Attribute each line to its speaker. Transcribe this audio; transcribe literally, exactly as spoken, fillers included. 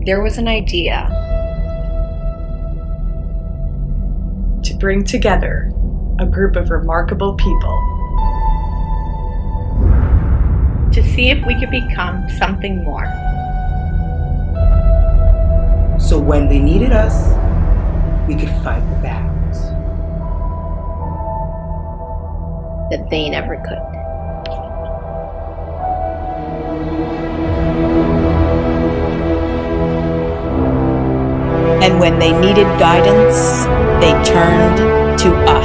Speaker 1: there was an idea
Speaker 2: to bring together a group of remarkable people
Speaker 1: to see if we could become something more.
Speaker 3: So when they needed us, we could fight the battles
Speaker 1: that they never could.
Speaker 4: And when they needed guidance, they turned to us.